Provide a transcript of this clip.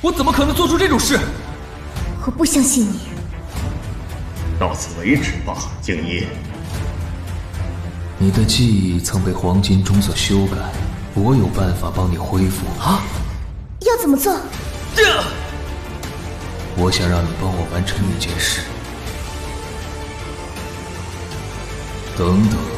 我怎么可能做出这种事？ 我不相信你。 到此为止吧，静一。 你的记忆曾被黄金钟所修改，我有办法帮你恢复。 啊？ 要怎么做？ 我想让你帮我完成一件事。等等。